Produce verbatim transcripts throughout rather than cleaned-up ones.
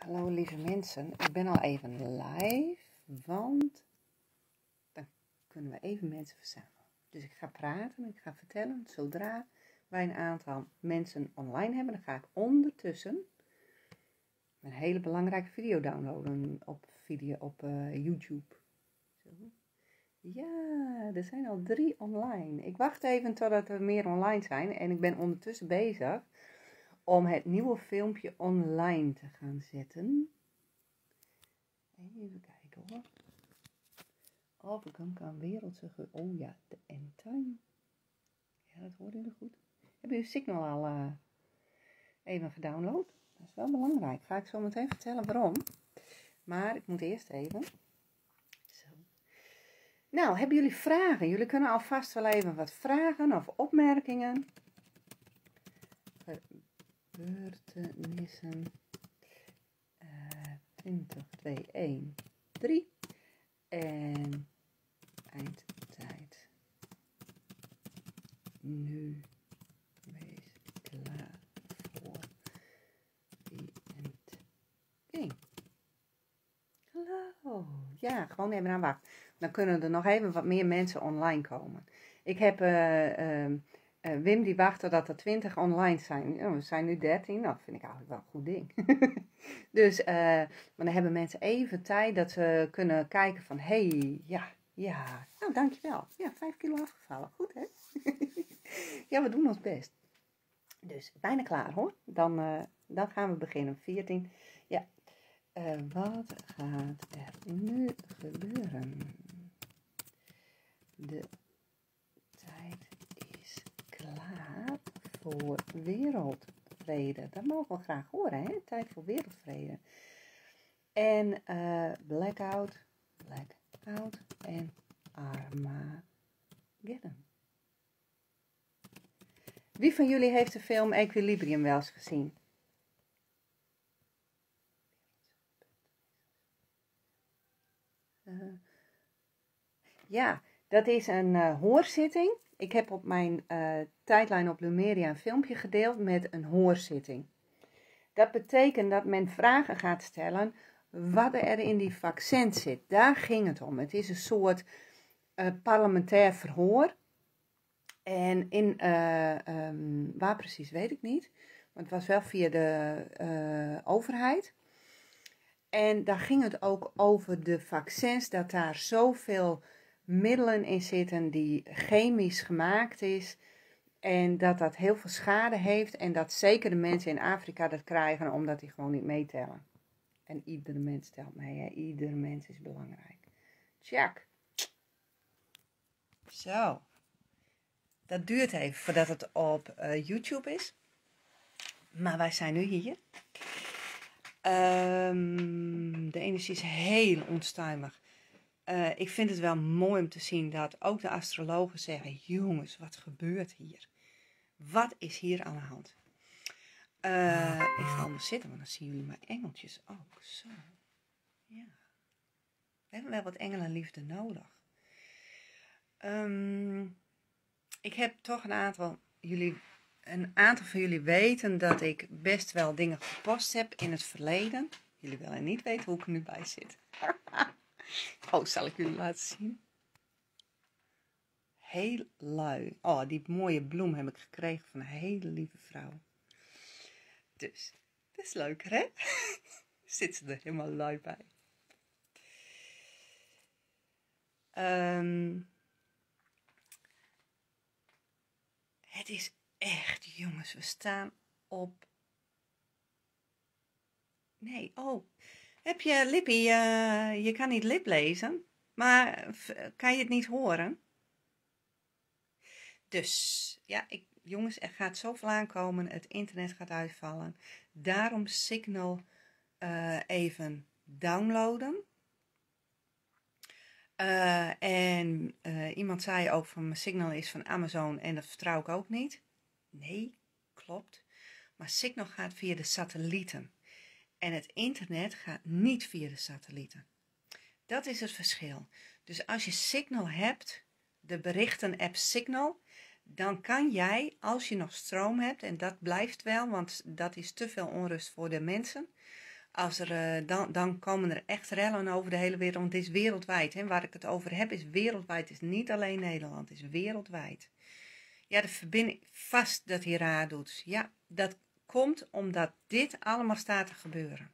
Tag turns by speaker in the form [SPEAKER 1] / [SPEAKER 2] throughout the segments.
[SPEAKER 1] Hallo lieve mensen, ik ben al even live, want dan kunnen we even mensen verzamelen. Dus ik ga praten, ik ga vertellen, zodra wij een aantal mensen online hebben, dan ga ik ondertussen een hele belangrijke video downloaden op, video, op uh, YouTube. Zo. Ja, er zijn al drie online. Ik wacht even totdat er meer online zijn en ik ben ondertussen bezig om het nieuwe filmpje online te gaan zetten. Even kijken hoor. Of ik hem kan wereldse ge... Oh ja, de endtime. Ja, dat hoorde jullie goed. Hebben jullie Signal al uh, even gedownload? Dat is wel belangrijk. Ga ik zo meteen vertellen waarom. Maar ik moet eerst even. Zo. Nou, hebben jullie vragen? Jullie kunnen alvast wel even wat vragen of opmerkingen. Gebeurtenissen. twintig, twee, één, drie en eindtijd. Nu wees klaar voor die endgame. Hallo. Ja, gewoon even aan wachten. Dan kunnen er nog even wat meer mensen online komen. Ik heb uh, uh, uh, Wim die wacht totdat er twintig online zijn. Oh, we zijn nu dertien. Nou, dat vind ik eigenlijk wel een goed ding. Dus, uh, maar dan hebben mensen even tijd dat ze kunnen kijken van, hé, hey, ja, ja, nou dankjewel. Ja, vijf kilo afgevallen. Goed hè? Ja, we doen ons best. Dus, bijna klaar hoor. Dan, uh, dan gaan we beginnen. veertien. Ja. Uh, wat gaat er nu gebeuren? De tijd is klaar voor wereldvrede. Dat mogen we graag horen, hè? Tijd voor wereldvrede. En uh, blackout, blackout en Armageddon. Wie van jullie heeft de film Equilibrium wel eens gezien? Uh, ja, dat is een uh, hoorzitting. Ik heb op mijn uh, tijdlijn op Lumeria een filmpje gedeeld met een hoorzitting. Dat betekent dat men vragen gaat stellen wat er in die vaccins zit. Daar ging het om. Het is een soort uh, parlementair verhoor. En in, uh, um, waar precies weet ik niet. Maar het was wel via de uh, overheid. En daar ging het ook over de vaccins, dat daar zoveel middelen in zitten die chemisch gemaakt is. En dat dat heel veel schade heeft. En dat zeker de mensen in Afrika dat krijgen omdat die gewoon niet meetellen. En iedere mens telt mee. Hè? Iedere mens is belangrijk. Check. Zo. Dat duurt even voordat het op uh, YouTube is. Maar wij zijn nu hier. Um, de energie is heel onstuimig. Uh, ik vind het wel mooi om te zien dat ook de astrologen zeggen: jongens, wat gebeurt hier? Wat is hier aan de hand? Uh, ik ga anders zitten, want dan zien jullie mijn engeltjes ook. Zo. Ja. We hebben wel wat engelenliefde nodig. Um, ik heb toch een aantal, jullie, een aantal van jullie weten dat ik best wel dingen gepost heb in het verleden. Jullie willen niet weten hoe ik er nu bij zit. Oh, zal ik jullie laten zien? Heel lui. Oh, die mooie bloem heb ik gekregen van een hele lieve vrouw. Dus, dat is leuker, hè? Zit ze er helemaal lui bij. Um, het is echt, jongens, we staan op... Nee, oh. Heb je Lippie, uh, je kan niet lip lezen, maar kan je het niet horen? Dus, ja, ik, jongens, er gaat zoveel aankomen, het internet gaat uitvallen. Daarom Signal uh, even downloaden. Uh, en uh, iemand zei ook van mijn Signal is van Amazon en dat vertrouw ik ook niet. Nee, klopt. Maar Signal gaat via de satellieten. En het internet gaat niet via de satellieten. Dat is het verschil. Dus als je Signal hebt, de berichten-app Signal, dan kan jij, als je nog stroom hebt, en dat blijft wel, want dat is te veel onrust voor de mensen, als er, uh, dan, dan komen er echt rellen over de hele wereld. Want het is wereldwijd. Hè? Waar ik het over heb is wereldwijd. Het is niet alleen Nederland. Het is wereldwijd. Ja, de verbinding, vast dat hij raar doet. Ja, dat komt omdat dit allemaal staat te gebeuren.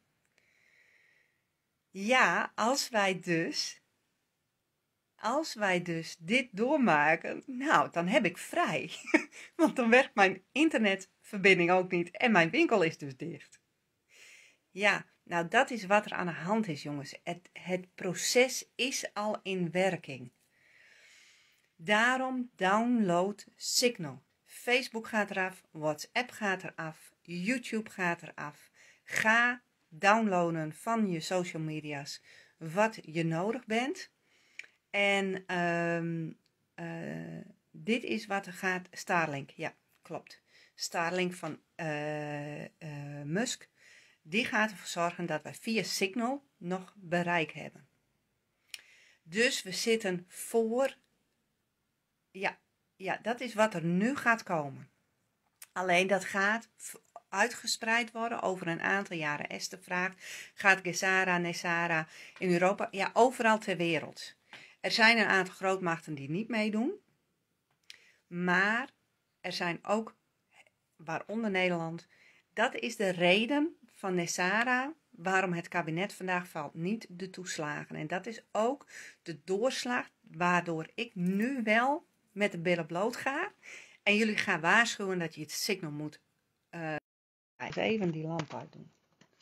[SPEAKER 1] Ja, als wij dus, als wij dus dit doormaken, nou, dan heb ik vrij. Want dan werkt mijn internetverbinding ook niet en mijn winkel is dus dicht. Ja, nou dat is wat er aan de hand is, jongens. Het, het proces is al in werking. Daarom download Signal. Facebook gaat eraf, WhatsApp gaat eraf, YouTube gaat eraf. Ga downloaden van je social media's wat je nodig bent. En um, uh, dit is wat er gaat. Starlink, ja, klopt. Starlink van uh, uh, Musk. Die gaat ervoor zorgen dat wij via Signal nog bereik hebben. Dus we zitten voor. Ja, ja, dat is wat er nu gaat komen. Alleen dat gaat uitgespreid worden over een aantal jaren. Esther vraagt, gaat Gesara, Nesara in Europa? Ja, overal ter wereld. Er zijn een aantal grootmachten die niet meedoen. Maar er zijn ook, waaronder Nederland, dat is de reden van Nesara waarom het kabinet vandaag valt, niet de toeslagen. En dat is ook de doorslag waardoor ik nu wel met de billen bloot ga. En jullie gaan waarschuwen dat je het signal moet. Uh, even die lamp uitdoen.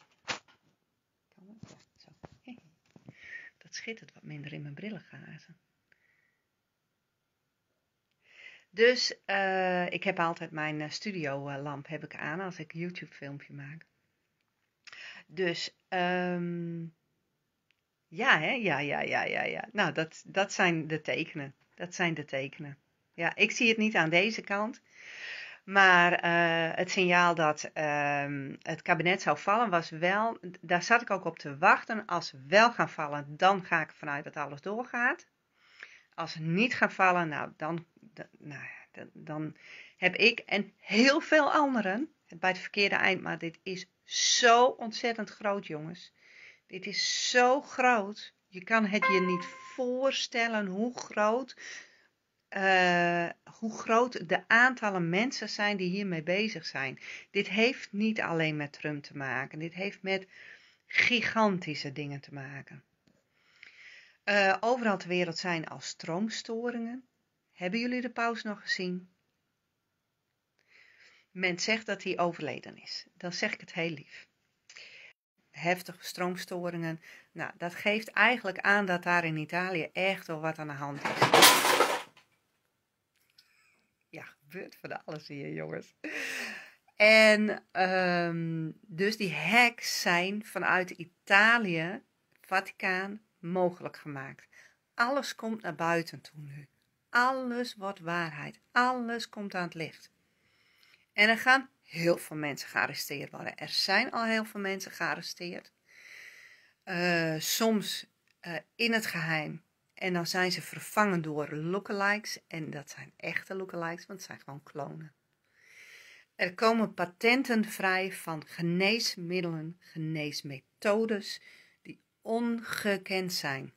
[SPEAKER 1] Ja, zo. Dat schittert wat minder in mijn brillenglazen. Dus uh, ik heb altijd mijn uh, studiolamp heb ik aan als ik YouTube filmpje maak. Dus um, ja, hè? ja, ja, ja, ja, ja. Nou, dat, dat zijn de tekenen. Dat zijn de tekenen. Ja, ik zie het niet aan deze kant. Maar uh, het signaal dat uh, het kabinet zou vallen was wel, daar zat ik ook op te wachten. Als ze wel gaan vallen, dan ga ik ervan uit dat alles doorgaat. Als ze niet gaan vallen, nou dan, dan, nou, dan, dan heb ik en heel veel anderen het bij het verkeerde eind. Maar dit is zo ontzettend groot, jongens. Dit is zo groot. Je kan het je niet voorstellen hoe groot... Uh, hoe groot de aantallen mensen zijn die hiermee bezig zijn. Dit heeft niet alleen met Trump te maken. Dit heeft met gigantische dingen te maken. Uh, overal ter wereld zijn al stroomstoringen. Hebben jullie de paus nog gezien? Men zegt dat hij overleden is. Dan zeg ik het heel lief. Heftige stroomstoringen. Nou, dat geeft eigenlijk aan dat daar in Italië echt wel wat aan de hand is. Ja, gebeurt van alles hier, jongens. En um, dus die hacks zijn vanuit Italië, Vaticaan, mogelijk gemaakt. Alles komt naar buiten toe nu. Alles wordt waarheid. Alles komt aan het licht. En er gaan heel veel mensen gearresteerd worden. Er zijn al heel veel mensen gearresteerd. Uh, soms uh, in het geheim. En dan zijn ze vervangen door lookalikes. En dat zijn echte lookalikes, want het zijn gewoon klonen. Er komen patenten vrij van geneesmiddelen, geneesmethodes die ongekend zijn.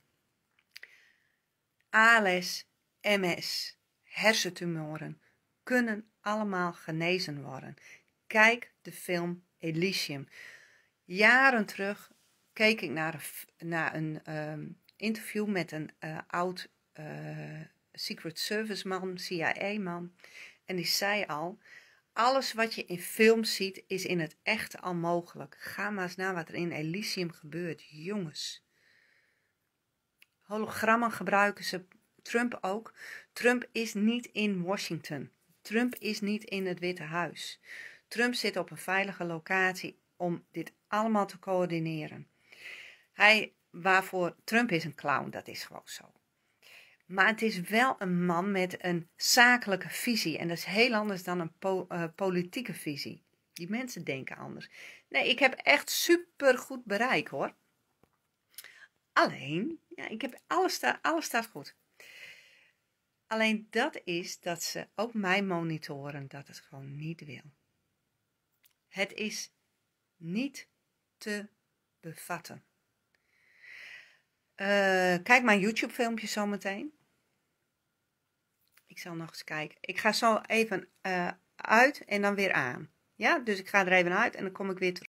[SPEAKER 1] A L S, M S, hersentumoren kunnen allemaal genezen worden. Kijk de film Elysium. Jaren terug keek ik naar een, naar een um, interview met een uh, oud uh, Secret Service man, C I A man. En die zei al, alles wat je in films ziet is in het echt al mogelijk. Ga maar eens naar wat er in Elysium gebeurt, jongens. Hologrammen gebruiken ze, Trump ook. Trump is niet in Washington. Trump is niet in het Witte Huis. Trump zit op een veilige locatie om dit allemaal te coördineren. Hij, waarvoor Trump is een clown, dat is gewoon zo. Maar het is wel een man met een zakelijke visie. En dat is heel anders dan een po- uh, politieke visie. Die mensen denken anders. Nee, ik heb echt super goed bereik, hoor. Alleen, ja, ik heb, alles, sta, alles staat goed. Alleen dat is dat ze ook mij monitoren dat het gewoon niet wil. Het is niet te bevatten. Uh, kijk mijn YouTube filmpje zometeen. Ik zal nog eens kijken. Ik ga zo even uh, uit en dan weer aan. Ja, dus ik ga er even uit en dan kom ik weer terug.